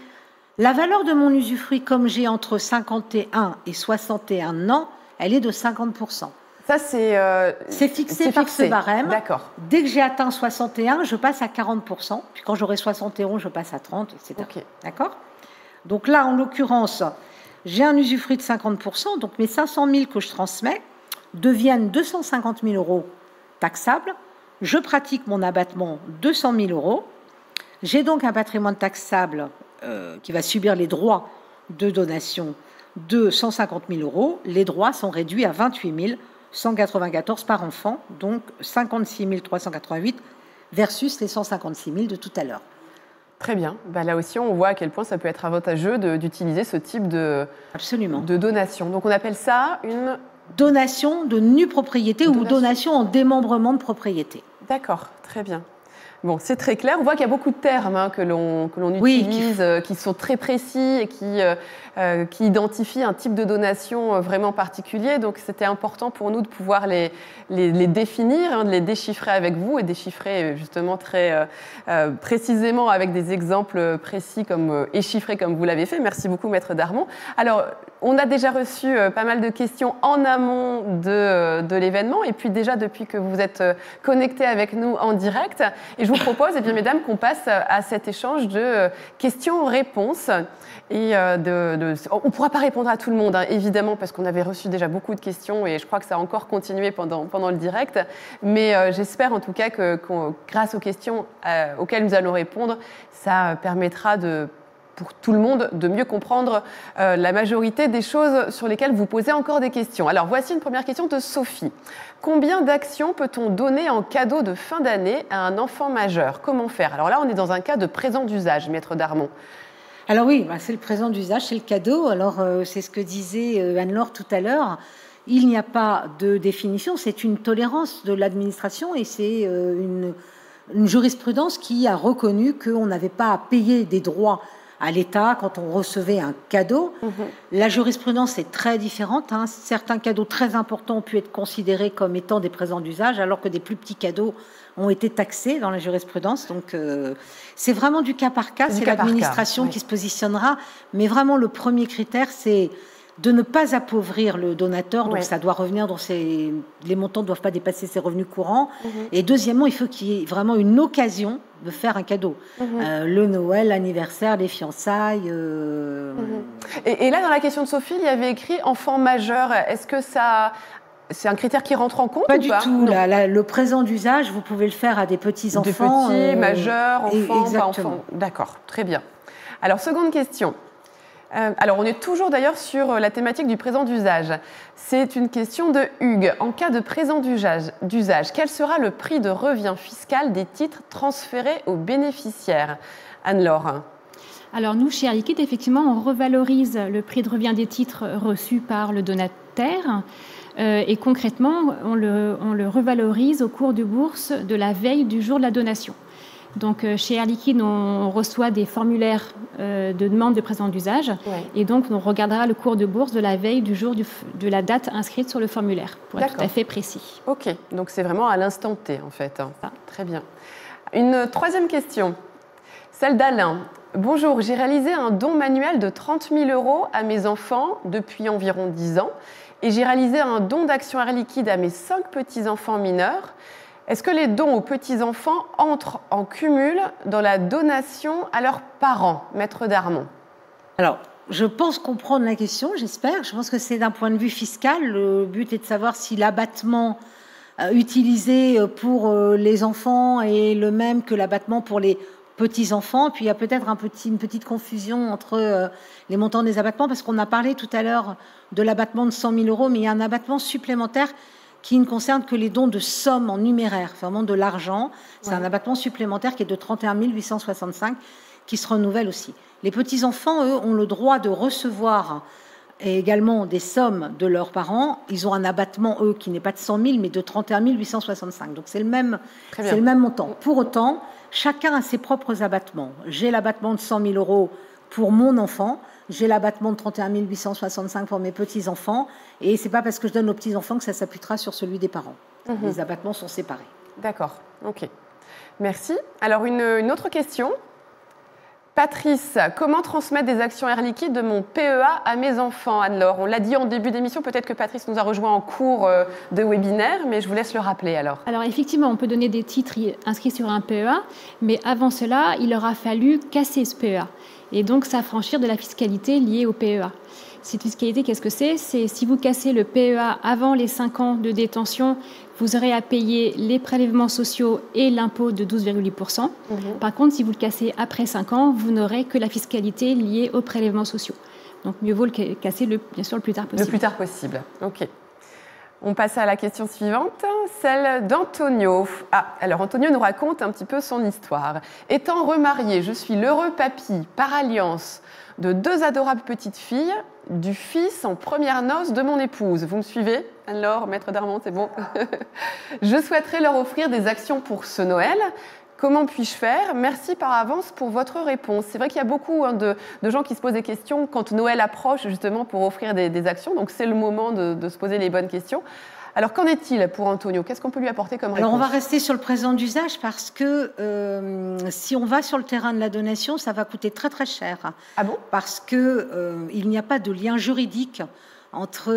la valeur de mon usufruit, comme j'ai entre cinquante et un et soixante et un ans, elle est de cinquante pour cent. Ça, c'est euh, c'est fixé par fixé. ce barème. D'accord. Dès que j'ai atteint soixante et un, je passe à quarante pour cent. Puis quand j'aurai soixante et un, je passe à trente, et cetera. Okay. D'accord ? Donc là, en l'occurrence, j'ai un usufruit de cinquante pour cent, donc mes cinq cent mille que je transmets deviennent deux cent cinquante mille euros taxables. Je pratique mon abattement deux cent mille euros. J'ai donc un patrimoine taxable euh, qui va subir les droits de donation de cent cinquante mille euros. Les droits sont réduits à vingt-huit mille cent quatre-vingt-quatorze par enfant, donc cinquante-six mille trois cent quatre-vingt-huit versus les cent cinquante-six mille de tout à l'heure. Très bien. Bah, là aussi, on voit à quel point ça peut être avantageux de, d'utiliser ce type de, Absolument. de donation. Donc, on appelle ça une... donation de nue propriété donation. Ou donation en démembrement de propriété. D'accord, très bien. Bon, c'est très clair. On voit qu'il y a beaucoup de termes hein, que l'on, que l'on oui, utilise, qui... Euh, qui sont très précis et qui, euh, euh, qui identifient un type de donation euh, vraiment particulier. Donc, c'était important pour nous de pouvoir les, les, les définir, hein, de les déchiffrer avec vous et déchiffrer justement très euh, euh, précisément avec des exemples précis comme, euh, et chiffrés comme vous l'avez fait. Merci beaucoup, Maître Darmon. Alors, on a déjà reçu euh, pas mal de questions en amont de, euh, de l'événement et puis déjà depuis que vous êtes euh, connectés avec nous en direct. Et je vous propose, eh bien, mesdames, qu'on passe à cet échange de euh, questions-réponses. Et euh, de, de, on ne pourra pas répondre à tout le monde, hein, évidemment, parce qu'on avait reçu déjà beaucoup de questions et je crois que ça a encore continué pendant, pendant le direct. Mais euh, j'espère en tout cas que, que grâce aux questions euh, auxquelles nous allons répondre, ça permettra de... pour tout le monde, de mieux comprendre euh, la majorité des choses sur lesquelles vous posez encore des questions. Alors, voici une première question de Sophie. Combien d'actions peut-on donner en cadeau de fin d'année à un enfant majeur ? Comment faire ? Alors là, on est dans un cas de présent d'usage, Maître Darmon. Alors oui, bah c'est le présent d'usage, c'est le cadeau. Alors, euh, c'est ce que disait euh, Anne-Laure tout à l'heure. Il n'y a pas de définition, c'est une tolérance de l'administration et c'est euh, une, une jurisprudence qui a reconnu qu'on n'avait pas à payer des droits à l'État quand on recevait un cadeau. Mmh. La jurisprudence est très différente. Hein. Certains cadeaux très importants ont pu être considérés comme étant des présents d'usage, alors que des plus petits cadeaux ont été taxés dans la jurisprudence. Donc, euh, c'est vraiment du cas par cas. C'est, c'est l'administration cas, oui. qui se positionnera. Mais vraiment, le premier critère, c'est de ne pas appauvrir le donateur. Donc, oui. ça doit revenir dans ses... Les montants ne doivent pas dépasser ses revenus courants. Mmh. Et deuxièmement, il faut qu'il y ait vraiment une occasion de faire un cadeau. Mmh. Euh, le Noël, l'anniversaire, les fiançailles. Euh... Mmh. Et, et là, dans la question de Sophie, il y avait écrit enfant majeur. Est-ce que ça... C'est un critère qui rentre en compte pas ou du pas tout. La, la, le présent d'usage, vous pouvez le faire à des petits enfants. Des petits, euh, majeurs, enfants, et, pas enfants. D'accord, très bien. Alors, seconde question. Euh, alors, on est toujours d'ailleurs sur la thématique du présent d'usage. C'est une question de Hugues. En cas de présent d'usage, d'usage, quel sera le prix de revient fiscal des titres transférés aux bénéficiaires ? Anne-Laure. Alors nous, chez Air Liquide, effectivement, on revalorise le prix de revient des titres reçus par le donataire. Euh, et concrètement, on le, on le revalorise au cours de bourse de la veille du jour de la donation. Donc, euh, chez Air Liquide, on reçoit des formulaires euh, de demande de présence d'usage. Ouais. Et donc, on regardera le cours de bourse de la veille du jour du, de la date inscrite sur le formulaire, pour être tout à fait précis. OK. Donc, c'est vraiment à l'instant T, en fait. Ah. Très bien. Une troisième question, celle d'Alain. Bonjour, j'ai réalisé un don manuel de trente mille euros à mes enfants depuis environ dix ans. Et j'ai réalisé un don d'action Air Liquide à mes cinq petits-enfants mineurs. Est-ce que les dons aux petits-enfants entrent en cumul dans la donation à leurs parents, Maître Darmon? Alors, je pense comprendre la question, j'espère. Je pense que c'est d'un point de vue fiscal. Le but est de savoir si l'abattement euh, utilisé pour euh, les enfants est le même que l'abattement pour les petits-enfants. Puis il y a peut-être un petit, une petite confusion entre euh, les montants des abattements, parce qu'on a parlé tout à l'heure de l'abattement de cent mille euros, mais il y a un abattement supplémentaire qui ne concerne que les dons de sommes en numéraire, vraiment de l'argent. C'est ouais. un abattement supplémentaire qui est de trente et un mille huit cent soixante-cinq, qui se renouvelle aussi. Les petits-enfants, eux, ont le droit de recevoir également des sommes de leurs parents. Ils ont un abattement, eux, qui n'est pas de cent mille, mais de trente et un mille huit cent soixante-cinq. Donc c'est le même, c'est le même montant. Pour autant, chacun a ses propres abattements. J'ai l'abattement de cent mille euros pour mon enfant. J'ai l'abattement de trente et un mille huit cent soixante-cinq pour mes petits-enfants. Et ce n'est pas parce que je donne aux petits-enfants que ça s'appuiera sur celui des parents. Mmh. Les abattements sont séparés. D'accord, ok. Merci. Alors, une, une autre question. Patrice, comment transmettre des actions Air Liquide de mon P E A à mes enfants? Anne-Laure, on l'a dit en début d'émission, peut-être que Patrice nous a rejoint en cours de webinaire, mais je vous laisse le rappeler alors. Alors effectivement, on peut donner des titres inscrits sur un P E A, mais avant cela, il aura fallu casser ce P E A et donc s'affranchir de la fiscalité liée au P E A. Cette fiscalité, qu'est-ce que c'est? C'est si vous cassez le P E A avant les cinq ans de détention, vous aurez à payer les prélèvements sociaux et l'impôt de douze virgule huit pour cent. Mmh. Par contre, si vous le cassez après cinq ans, vous n'aurez que la fiscalité liée aux prélèvements sociaux. Donc, mieux vaut le casser, le, bien sûr, le plus tard possible. Le plus tard possible, ok. On passe à la question suivante, celle d'Antonio. Ah, alors Antonio nous raconte un petit peu son histoire. Étant remarié, je suis l'heureux papy par alliance de deux adorables petites filles, du fils en première noce de mon épouse. Vous me suivez? Alors, Maître Darmon, c'est bon. Je souhaiterais leur offrir des actions pour ce Noël. Comment puis-je faire? Merci par avance pour votre réponse. C'est vrai qu'il y a beaucoup hein, de, de gens qui se posent des questions quand Noël approche, justement, pour offrir des, des actions. Donc, c'est le moment de, de se poser les bonnes questions. Alors, qu'en est-il pour Antonio? Qu'est-ce qu'on peut lui apporter comme réponse? Alors, on va rester sur le présent d'usage parce que euh, si on va sur le terrain de la donation, ça va coûter très, très cher. Ah bon? Parce qu'il euh, n'y a pas de lien juridique entre,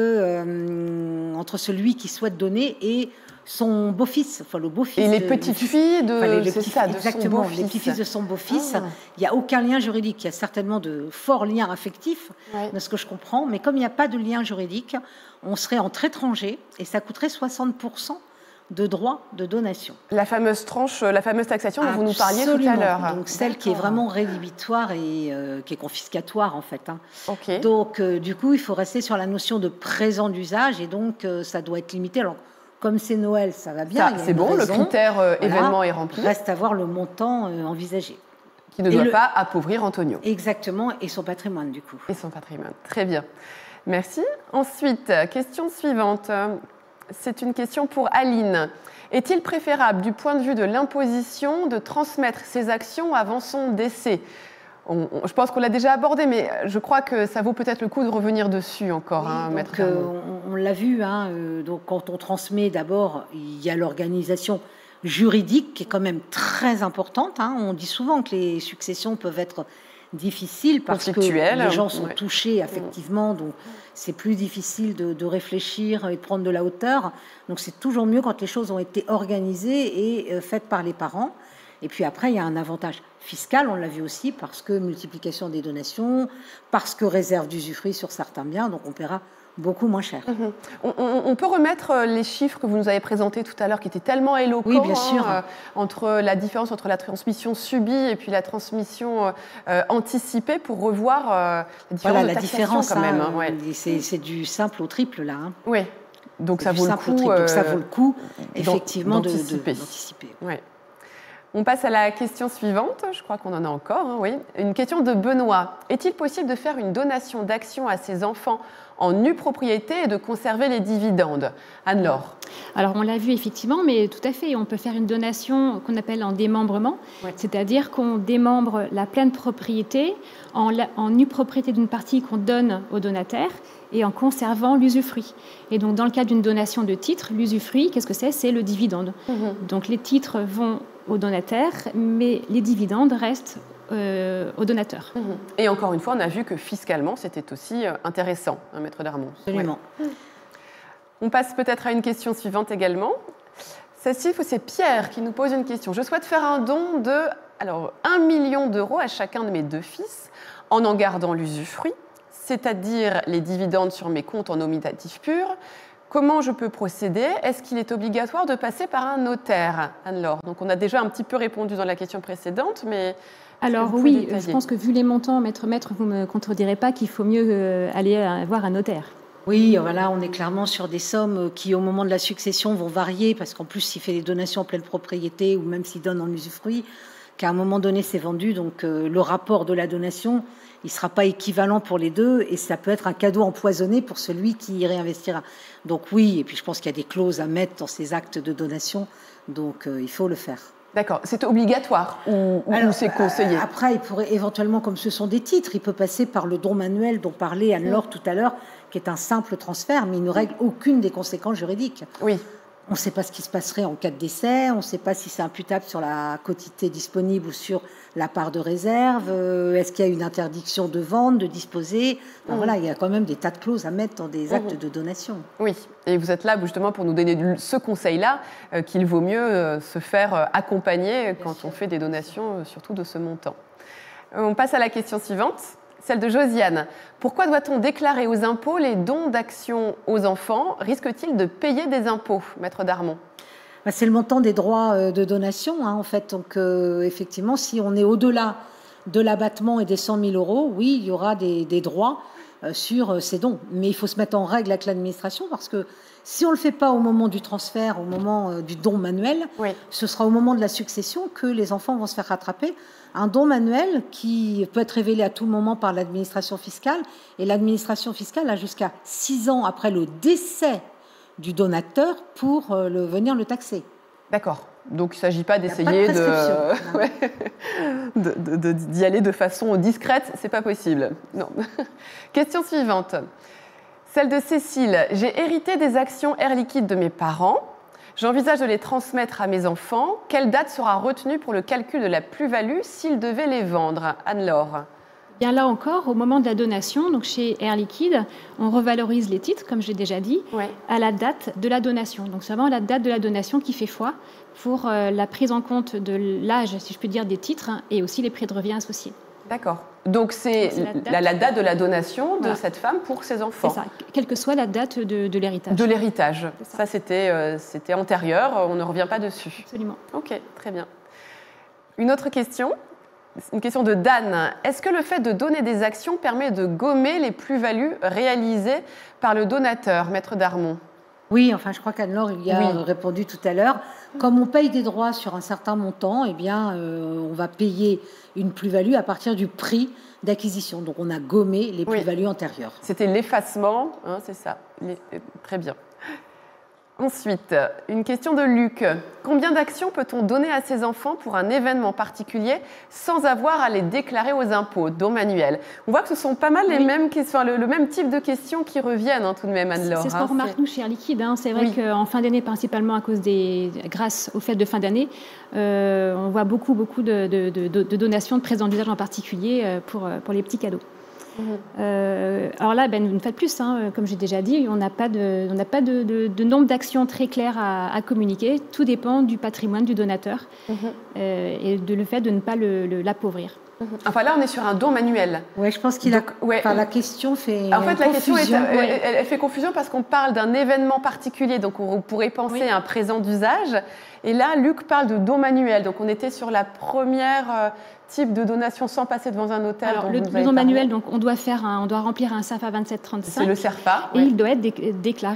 euh, entre celui qui souhaite donner et son beau-fils, enfin le beau-fils. Et les petites-filles de, enfin, les, c'est ça, de exactement, son beau-fils. Les petits-fils de son beau-fils. Ah. Il n'y a aucun lien juridique. Il y a certainement de forts liens affectifs, ouais. de ce que je comprends. Mais comme il n'y a pas de lien juridique, on serait entre étrangers et ça coûterait soixante pour cent de droits de donation. La fameuse tranche, la fameuse taxation dont vous nous parliez tout à l'heure. Donc celle qui est vraiment rédhibitoire et euh, qui est confiscatoire en fait. Hein. Okay. Donc euh, du coup, il faut rester sur la notion de présent d'usage et donc euh, ça doit être limité. Alors, comme c'est Noël, ça va bien. C'est bon, raison. Le critère euh, voilà. événement est rempli. Reste à voir le montant euh, envisagé. Qui ne doit le... pas appauvrir Antonio. Exactement, et son patrimoine du coup. Et son patrimoine, très bien. Merci. Ensuite, question suivante. C'est une question pour Aline. Est-il préférable, du point de vue de l'imposition, de transmettre ses actions avant son décès? On, on, je pense qu'on l'a déjà abordé, mais je crois que ça vaut peut-être le coup de revenir dessus encore, oui, hein, Maître euh, on, on l'a vu, hein, euh, donc quand on transmet, d'abord, il y a l'organisation juridique qui est quand même très importante. Hein. On dit souvent que les successions peuvent être difficiles parce que les gens sont ouais. touchés affectivement, donc c'est plus difficile de, de réfléchir et de prendre de la hauteur. Donc c'est toujours mieux quand les choses ont été organisées et euh, faites par les parents. Et puis après, il y a un avantage fiscal, on l'a vu aussi, parce que multiplication des donations, parce que réserve d'usufruit sur certains biens, donc on paiera beaucoup moins cher. Mmh. On, on, on peut remettre les chiffres que vous nous avez présentés tout à l'heure, qui étaient tellement éloquents, oui, bien sûr. Hein, euh, entre la différence entre la transmission subie et puis la transmission euh, anticipée, pour revoir euh, la différence voilà, de la différence, quand même. Hein, hein, ouais. c'est, c'est du simple au triple, là. Hein. Oui, donc ça vaut, coup, triple, euh, donc ça vaut le coup, effectivement, d'anticiper. De, de, d'anticiper. Ouais. On passe à la question suivante, je crois qu'on en a encore, hein, oui. Une question de Benoît. Est-il possible de faire une donation d'actions à ses enfants en nue propriété et de conserver les dividendes? Anne-Laure. Alors on l'a vu effectivement, mais tout à fait, on peut faire une donation qu'on appelle en démembrement, oui. C'est-à-dire qu'on démembre la pleine propriété en, la, en nue propriété d'une partie qu'on donne au donataire et en conservant l'usufruit. Et donc dans le cas d'une donation de titres, l'usufruit, qu'est-ce que c'est? C'est le dividende. Mmh. Donc les titres vont au donataire, mais les dividendes restent euh, au donateur. Mmh. Et encore une fois, on a vu que fiscalement, c'était aussi intéressant, hein, Maître Darmon. Absolument. Ouais. On passe peut-être à une question suivante également. Celle-ci, c'est Pierre qui nous pose une question. Je souhaite faire un don de alors, un million d'euros à chacun de mes deux fils en en gardant l'usufruit, c'est-à-dire les dividendes sur mes comptes en nominatif pur. Comment je peux procéder? Est-ce qu'il est obligatoire de passer par un notaire? Anne-Laure, donc on a déjà un petit peu répondu dans la question précédente, mais... Alors oui, détailler? Je pense que vu les montants, maître, maître, vous ne me contredirez pas qu'il faut mieux aller voir un notaire. Oui, voilà, on est clairement sur des sommes qui, au moment de la succession, vont varier, parce qu'en plus, s'il fait des donations en pleine propriété, ou même s'il donne en usufruit, qu'à un moment donné, c'est vendu, donc euh, le rapport de la donation, il ne sera pas équivalent pour les deux, et ça peut être un cadeau empoisonné pour celui qui y réinvestira. Donc oui, et puis je pense qu'il y a des clauses à mettre dans ces actes de donation, donc euh, il faut le faire. D'accord, c'est obligatoire ou, ou Alors, c'est conseillé? Après, il pourrait éventuellement, comme ce sont des titres, il peut passer par le don manuel dont parlait Anne-Laure mmh. tout à l'heure, qui est un simple transfert, mais il ne règle aucune des conséquences juridiques. Oui. On ne sait pas ce qui se passerait en cas de décès, on ne sait pas si c'est imputable sur la quotité disponible ou sur la part de réserve, est-ce qu'il y a une interdiction de vente, de disposer. Enfin, mmh. Voilà, il y a quand même des tas de clauses à mettre dans des actes mmh. de donation. Oui, et vous êtes là justement pour nous donner ce conseil-là, euh, qu'il vaut mieux euh, se faire euh, accompagner quand on fait des donations, euh, surtout de ce montant. Euh, on passe à la question suivante. Celle de Josiane. Pourquoi doit-on déclarer aux impôts les dons d'actions aux enfants? Risque-t-il de payer des impôts, Maître Darmon? C'est le montant des droits de donation, hein, en fait. Donc, euh, effectivement, si on est au-delà de l'abattement et des cent mille euros, oui, il y aura des, des droits euh, sur ces dons. Mais il faut se mettre en règle avec l'administration parce que si on ne le fait pas au moment du transfert, au moment euh, du don manuel, oui. ce sera au moment de la succession que les enfants vont se faire rattraper. Un don manuel qui peut être révélé à tout moment par l'administration fiscale. Et l'administration fiscale a jusqu'à six ans après le décès du donateur pour euh, le, venir le taxer. D'accord. Donc il ne s'agit pas d'essayer de, de, ouais, de, de, de, d'y aller de façon discrète. Ce n'est pas possible. Non. Question suivante. Celle de Cécile. J'ai hérité des actions Air Liquide de mes parents. J'envisage de les transmettre à mes enfants. Quelle date sera retenue pour le calcul de la plus-value s'ils devaient les vendre? Anne-Laure. Bien là encore, au moment de la donation, donc chez Air Liquide, on revalorise les titres, comme j'ai déjà dit, ouais. à la date de la donation. Donc c'est vraiment la date de la donation qui fait foi pour euh, la prise en compte de l'âge, si je peux dire, des titres hein, et aussi les prix de revient associés. D'accord. Donc c'est, Donc, c'est la, date, la, la date de la donation de voilà. cette femme pour ses enfants. C'est ça, quelle que soit la date de, de l'héritage. De l'héritage. Ça, ça c'était, euh, c'était antérieur, on ne revient pas dessus. Absolument. Ok, très bien. Une autre question, une question de Dan. Est-ce que le fait de donner des actions permet de gommer les plus-values réalisées par le donateur, Maître Darmon? Oui, enfin, je crois qu'Anne-Laure y a oui. répondu tout à l'heure. Comme on paye des droits sur un certain montant, eh bien, euh, on va payer une plus-value à partir du prix d'acquisition. Donc, on a gommé les plus-values oui. antérieures. C'était l'effacement, hein, c'est ça. Les... Très bien. Ensuite, une question de Luc. Combien d'actions peut-on donner à ses enfants pour un événement particulier sans avoir à les déclarer aux impôts, don manuel? On voit que ce sont pas mal les oui. mêmes, enfin, le, le même type de questions qui reviennent hein, tout de même, Anne-Laure. C'est ce qu'on hein, remarque c'est... nous chez Air Liquide. Hein. C'est vrai oui. qu'en fin d'année, principalement à cause des, grâce aux fêtes de fin d'année, euh, on voit beaucoup, beaucoup de, de, de, de donations de présents d'usage en particulier pour, pour les petits cadeaux. Mmh. Euh, alors là, ben, une fois de plus, hein, comme j'ai déjà dit, on n'a pas de, on n'a pas de, de, de nombre d'actions très claires à, à communiquer. Tout dépend du patrimoine du donateur mmh. euh, et de le fait de ne pas le, le, l'appauvrir. Mmh. Enfin là, on est sur un don manuel. Oui, je pense qu'il Donc, a. Ouais. Enfin, la question fait. En fait, la confusion. question est, elle, elle, elle fait confusion parce qu'on parle d'un événement particulier. Donc, on pourrait penser oui. à un présent d'usage. Et là, Luc parle de don manuel. Donc, on était sur la première. Euh, type de donation sans passer devant un notaire. Alors, le, le don manuel, donc on doit faire, un, on doit remplir un S A F A vingt-sept trente-cinq. C'est le SERFA. Et oui. il doit être dé- déclaré.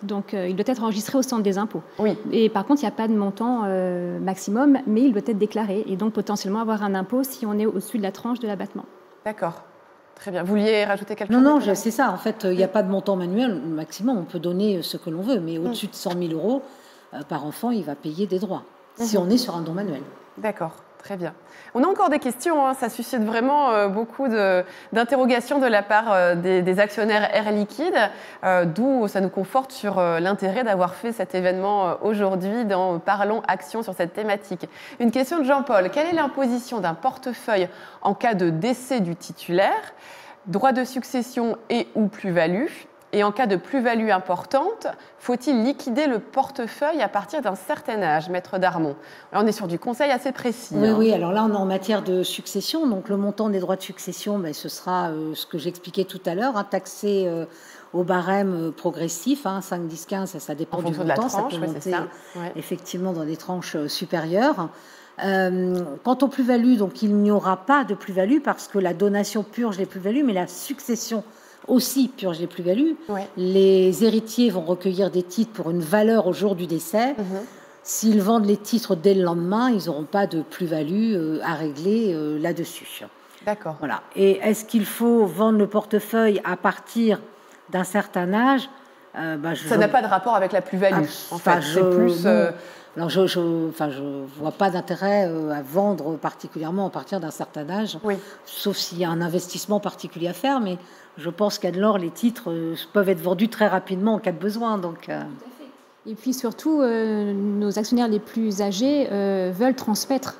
Donc, euh, il doit être enregistré au centre des impôts. Oui. Et par contre, il n'y a pas de montant euh, maximum, mais il doit être déclaré et donc potentiellement avoir un impôt si on est au-dessus de la tranche de l'abattement. D'accord. Très bien. Vous vouliez rajouter quelque non, chose? Non, non, c'est ça. En fait, il n'y a pas de montant manuel maximum. On peut donner ce que l'on veut, mais au-dessus de cent mille euros euh, par enfant, il va payer des droits, mmh. si on est sur un don manuel. D'accord. Très bien. On a encore des questions, hein. Ça suscite vraiment euh, beaucoup d'interrogations de, de la part euh, des, des actionnaires Air Liquide, euh, d'où ça nous conforte sur euh, l'intérêt d'avoir fait cet événement euh, aujourd'hui dans Parlons Action sur cette thématique. Une question de Jean-Paul. Quelle est l'imposition d'un portefeuille en cas de décès du titulaire, droit de succession et ou plus-value? Et en cas de plus-value importante, faut-il liquider le portefeuille à partir d'un certain âge, Maître Darmon? Là, on est sur du conseil assez précis. Oui, hein. oui. Alors là, on est en matière de succession. Donc, le montant des droits de succession, ben, ce sera euh, ce que j'expliquais tout à l'heure, hein, taxé euh, au barème progressif, hein, cinq, dix, quinze, ça, ça dépend en du montant. De la tranche, ça peut oui, monter ça. Ouais. effectivement dans des tranches supérieures. Euh, quant aux plus-values, donc il n'y aura pas de plus-value parce que la donation purge les plus-values, mais la succession aussi purge les plus-values. Ouais. Les héritiers vont recueillir des titres pour une valeur au jour du décès. Mmh. S'ils vendent les titres dès le lendemain, ils n'auront pas de plus-value euh, à régler euh, là-dessus. D'accord. Voilà. Et est-ce qu'il faut vendre le portefeuille à partir d'un certain âge? euh, bah, je... Ça n'a pas de rapport avec la plus-value. Ah, en fait, je... c'est plus... Euh... Alors, je ne je, enfin, je vois pas d'intérêt euh, à vendre particulièrement à partir d'un certain âge, oui. sauf s'il y a un investissement particulier à faire, mais je pense qu'à de l'or, les titres euh, peuvent être vendus très rapidement en cas de besoin. Donc, euh... Et puis surtout, euh, nos actionnaires les plus âgés euh, veulent transmettre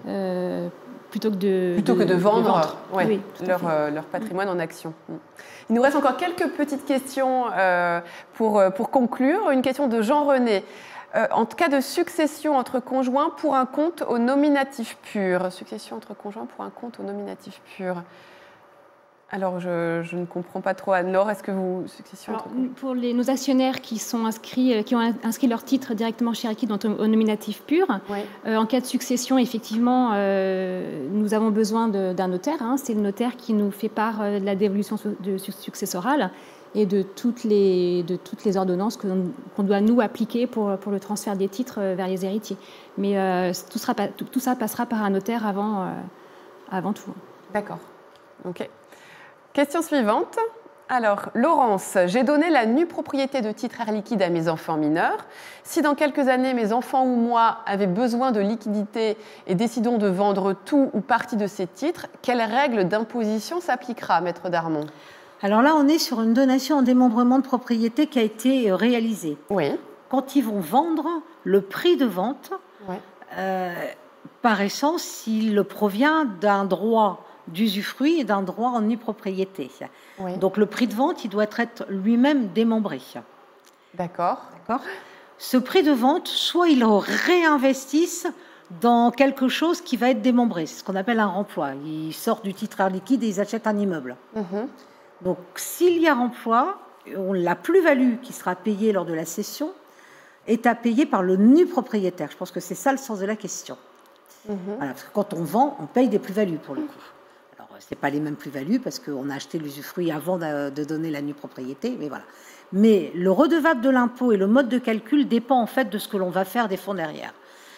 euh, plutôt que de, plutôt de, que de vendre, de vendre. Ouais, oui, leur, euh, leur patrimoine mmh. en actions. Il nous reste encore quelques petites questions euh, pour, pour conclure. Une question de Jean-René. Euh, en cas de succession entre conjoints pour un compte au nominatif pur. Succession entre conjoints pour un compte au nominatif pur. Alors, je, je ne comprends pas trop, Anne-Laure. Est-ce que vous... Succession Alors, entre... Pour les, nos actionnaires qui, sont inscrits, qui ont inscrit leur titre directement chez Air Liquide au, au nominatif pur, oui. euh, en cas de succession, effectivement, euh, nous avons besoin d'un notaire. Hein, c'est le notaire qui nous fait part de la dévolution de successorale et de toutes les, de toutes les ordonnances qu'on qu'on doit nous appliquer pour, pour le transfert des titres vers les héritiers. Mais euh, tout, sera, tout, tout ça passera par un notaire avant, euh, avant tout. D'accord. OK. Question suivante. Alors, Laurence, j'ai donné la nue propriété de titres Air Liquide à mes enfants mineurs. Si dans quelques années, mes enfants ou moi avaient besoin de liquidité et décidons de vendre tout ou partie de ces titres, quelle règle d'imposition s'appliquera, Maître Darmon? Alors là, on est sur une donation en démembrement de propriété qui a été réalisée. Oui. Quand ils vont vendre, le prix de vente, oui. euh, par essence, il provient d'un droit d'usufruit et d'un droit en nue propriété. Oui. Donc le prix de vente, il doit être lui-même démembré. D'accord. D'accord. Ce prix de vente, soit ils le réinvestissent dans quelque chose qui va être démembré. C'est ce qu'on appelle un remploi. Ils sortent du titre Air Liquide et ils achètent un immeuble. Mm-hmm. Donc, s'il y a remploi, la plus-value qui sera payée lors de la cession est à payer par le nu propriétaire. Je pense que c'est ça le sens de la question. Mm-hmm. Voilà, parce que quand on vend, on paye des plus-values pour le coup. Alors, ce n'est pas les mêmes plus-values parce qu'on a acheté l'usufruit avant de, de donner la nue propriété, mais voilà. Mais le redevable de l'impôt et le mode de calcul dépend en fait de ce que l'on va faire des fonds derrière.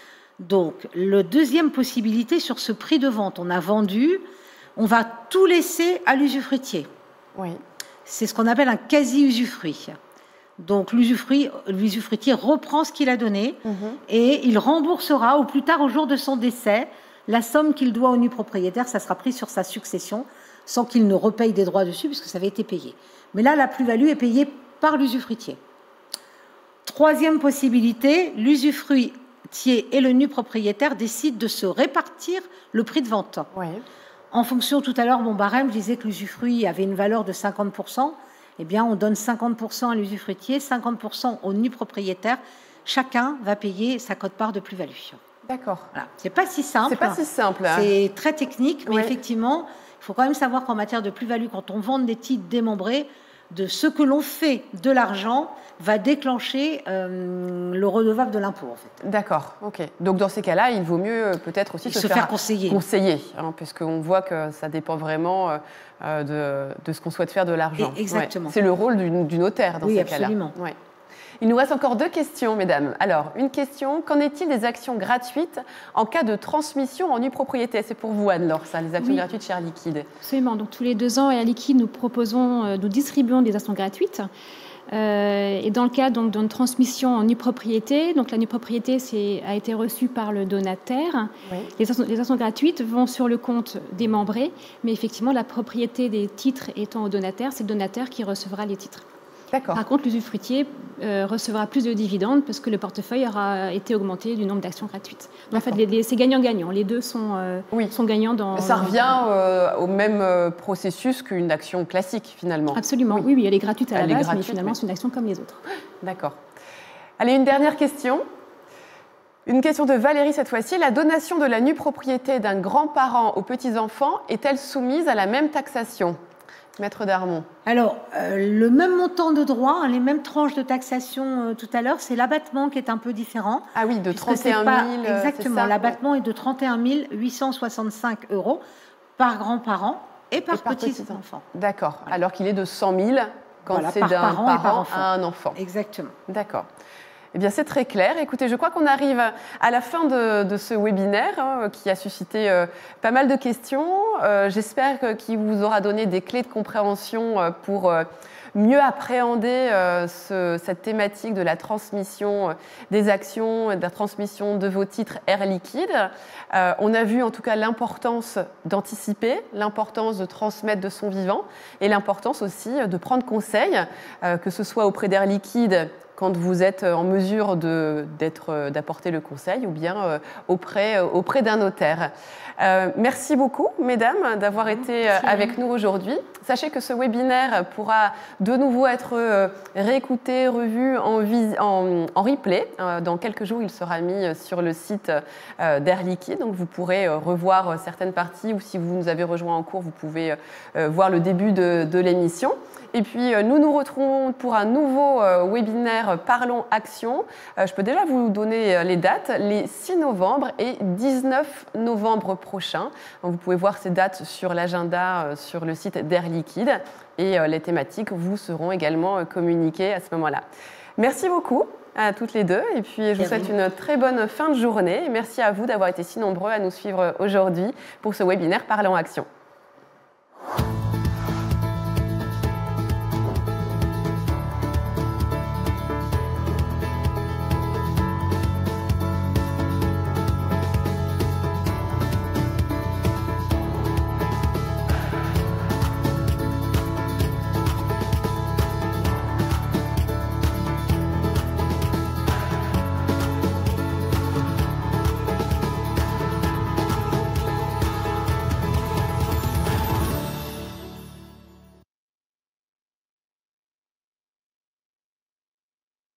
Donc, la deuxième possibilité sur ce prix de vente, on a vendu, on va tout laisser à l'usufruitier. Oui. C'est ce qu'on appelle un quasi-usufruit. Donc l'usufruitier reprend ce qu'il a donné mmh. et il remboursera au plus tard au jour de son décès la somme qu'il doit au nu propriétaire. Ça sera pris sur sa succession sans qu'il ne repaye des droits dessus puisque ça avait été payé. Mais là, la plus-value est payée par l'usufruitier. Troisième possibilité, l'usufruitier et le nu propriétaire décident de se répartir le prix de vente. Oui. En fonction, tout à l'heure, mon barème, je disais que l'usufruit avait une valeur de cinquante pour cent. Eh bien, on donne cinquante pour cent à l'usufruitier, cinquante pour cent au nu propriétaire. Chacun va payer sa quote-part de plus-value. D'accord. Voilà. C'est pas si simple. C'est pas si simple. Hein. C'est très technique, mais oui. effectivement, il faut quand même savoir qu'en matière de plus-value, quand on vend des titres démembrés, de ce que l'on fait de l'argent va déclencher euh, le redevable de l'impôt, en fait. D'accord, ok. Donc, dans ces cas-là, il vaut mieux peut-être aussi se, se faire, faire conseiller. Conseiller, hein, puisqu'on voit que ça dépend vraiment euh, de, de ce qu'on souhaite faire de l'argent. Exactement. Ouais. C'est le rôle du, du notaire dans oui, ces cas-là. Oui, absolument. Ouais. Il nous reste encore deux questions, mesdames. Alors, une question, qu'en est-il des actions gratuites en cas de transmission en nue propriété? C'est pour vous, Anne-Laure, ça, les actions oui. gratuites chez Air Liquide. Absolument. Donc, tous les deux ans, Air Liquide, nous proposons, nous distribuons des actions gratuites. Euh, et dans le cas donc, d'une transmission en nue propriété, donc la nue propriété c'est, a été reçue par le donataire. Oui. Les, actions, les actions gratuites vont sur le compte des membrés, mais effectivement, la propriété des titres étant au donataire, c'est le donataire qui recevra les titres. D'accord. Par contre, l'usufruitier euh, recevra plus de dividendes parce que le portefeuille aura été augmenté du nombre d'actions gratuites. Donc, en fait, les, les, c'est gagnant-gagnant. Les deux sont, euh, oui. sont gagnants dans... Ça revient euh, au même euh, processus qu'une action classique, finalement. Absolument. Oui, oui, oui elle est gratuite à elle la base, gratuite, mais finalement, oui. c'est une action comme les autres. D'accord. Allez, une dernière question. Une question de Valérie cette fois-ci. La donation de la nue propriété d'un grand-parent aux petits-enfants est-elle soumise à la même taxation ? Maître Darmon. Alors, euh, le même montant de droits, les mêmes tranches de taxation euh, tout à l'heure, c'est l'abattement qui est un peu différent. Ah oui, de trente et un mille. Pas, exactement, l'abattement est de trente et un mille huit cent soixante-cinq euros par grand-parent et par, par petit-enfant. Petit D'accord, voilà. Alors qu'il est de cent mille quand voilà, c'est d'un parent, parent à un enfant. Exactement. D'accord. Eh bien, c'est très clair. Écoutez, je crois qu'on arrive à la fin de, de ce webinaire hein, qui a suscité euh, pas mal de questions. Euh, j'espère que, qu'il vous aura donné des clés de compréhension euh, pour euh, mieux appréhender euh, ce, cette thématique de la transmission euh, des actions, de la transmission de vos titres Air Liquide. Euh, on a vu en tout cas l'importance d'anticiper, l'importance de transmettre de son vivant et l'importance aussi de prendre conseil, euh, que ce soit auprès d'Air Liquide quand vous êtes en mesure de, d'être, d'apporter le conseil ou bien euh, auprès, auprès d'un notaire. Euh, merci beaucoup, mesdames, d'avoir été merci. avec nous aujourd'hui. Sachez que ce webinaire pourra de nouveau être euh, réécouté, revu en, vis- en, en replay. Euh, dans quelques jours, il sera mis sur le site euh, d'Air Liquide. Donc, vous pourrez euh, revoir certaines parties ou si vous nous avez rejoints en cours, vous pouvez euh, voir le début de, de l'émission. Et puis, euh, nous nous retrouvons pour un nouveau euh, webinaire Parlons Action. Euh, je peux déjà vous donner euh, les dates, les six novembre et dix-neuf novembre prochains. Donc, vous pouvez voir ces dates sur l'agenda euh, sur le site d'Air Liquide et euh, les thématiques vous seront également euh, communiquées à ce moment-là. Merci beaucoup à toutes les deux et puis je vous souhaite une très bonne fin de journée. Et merci à vous d'avoir été si nombreux à nous suivre aujourd'hui pour ce webinaire Parlons Action.